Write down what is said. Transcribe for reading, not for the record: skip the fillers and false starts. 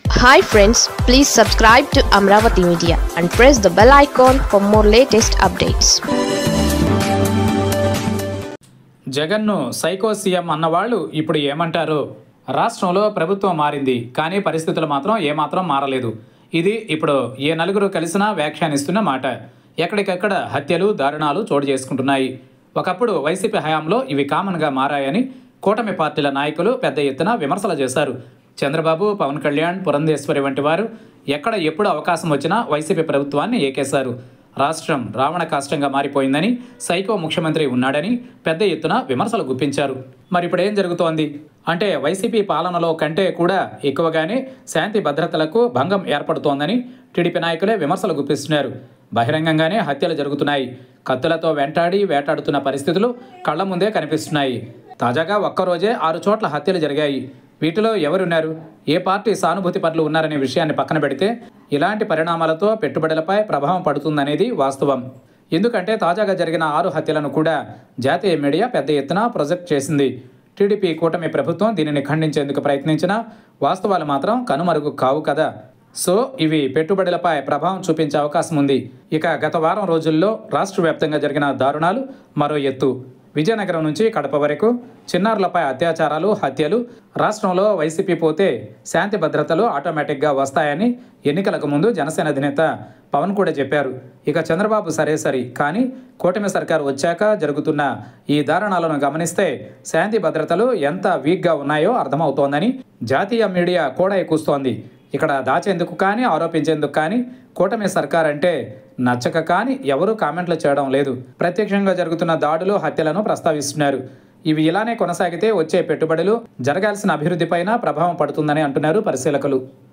Hi friends, please subscribe to Amravati Media and press the bell icon for more latest updates. జగన్ను psycho CM అన్నవాళ్ళు ఇప్పుడు ఏమంటారు? రాష్ట్రంలో ప్రభుత్వం మారింది, కానీ పరిస్థితులు మాత్రం ఏమాత్రం మారలేదు. ఇది ఇప్పుడు ఏ నలుగురు కలిసినా వ్యాఖ్యానిస్తున్న మాట. ఎక్కడికక్కడ హత్యలు, దారుణాలు చోటు చేసుకుంటున్నాయి. ఒకప్పుడు వైసీపీ హయాంలో ఇవి కామన్గా మారాయని కూటమి పార్టీల నాయకులు పెద్ద ఎత్తున విమర్శలు చేశారు. చంద్రబాబు, పవన్ కళ్యాణ్, పురంధేశ్వరి వంటి వారు ఎక్కడ ఎప్పుడు అవకాశం వచ్చినా వైసీపీ ప్రభుత్వాన్ని ఏకేశారు. రాష్ట్రం రావణ కాష్టంగా మారిపోయిందని, సైకో ముఖ్యమంత్రి ఉన్నాడని పెద్ద ఎత్తున విమర్శలు గుప్పించారు. మరి ఇప్పుడు ఏం జరుగుతోంది అంటే, వైసీపీ పాలనలో కంటే కూడా ఎక్కువగానే శాంతి భద్రతలకు భంగం ఏర్పడుతోందని టీడీపీ నాయకులే విమర్శలు గుప్పిస్తున్నారు. బహిరంగంగానే హత్యలు జరుగుతున్నాయి. కత్తులతో వెంటాడి వేటాడుతున్న పరిస్థితులు కళ్ల ముందే కనిపిస్తున్నాయి. తాజాగా ఒక్కరోజే 6 చోట్ల హత్యలు జరిగాయి. వీటిలో ఎవరున్నారు, ఏ పార్టీ సానుభూతి పరులు ఉన్నారనే విషయాన్ని పక్కన పెడితే ఇలాంటి పరిణామాలతో పెట్టుబడులపై ప్రభావం పడుతుందనేది వాస్తవం. ఎందుకంటే తాజాగా జరిగిన 6 హత్యలను కూడా జాతీయ మీడియా పెద్ద ఎత్తున ప్రొజెక్ట్ చేసింది. టీడీపీ కూటమి ప్రభుత్వం దీనిని ఖండించేందుకు ప్రయత్నించినా వాస్తవాలు మాత్రం కనుమరుగు కావు కదా. సో ఇవి పెట్టుబడులపై ప్రభావం చూపించే అవకాశం ఉంది. ఇక గత వారం రోజుల్లో రాష్ట్ర వ్యాప్తంగా జరిగిన దారుణాలు మరో ఎత్తు. విజయనగరం నుంచి కడప వరకు చిన్నారులపై అత్యాచారాలు, హత్యలు. రాష్ట్రంలో వైసీపీ పోతే శాంతి భద్రతలు ఆటోమేటిక్గా వస్తాయని ఎన్నికలకు ముందు జనసేన అధినేత పవన్ కూడా చెప్పారు. ఇక చంద్రబాబు సరే కానీ కూటమి సర్కారు వచ్చాక జరుగుతున్న ఈ దారుణాలను గమనిస్తే శాంతి భద్రతలు ఎంత వీక్గా ఉన్నాయో అర్థమవుతోందని జాతీయ మీడియా కూడా కూస్తోంది. ఇక్కడ దాచేందుకు కానీ ఆరోపించేందుకు కానీ కూటమి సర్కార్ అంటే నచ్చక కానీ ఎవరూ కామెంట్లు చేయడం లేదు. ప్రత్యక్షంగా జరుగుతున్న దాడులు, హత్యలను ప్రస్తావిస్తున్నారు. ఇవి ఇలానే కొనసాగితే వచ్చే పెట్టుబడులు, జరగాల్సిన అభివృద్ధిపైన ప్రభావం పడుతుందని అంటున్నారు పరిశీలకులు.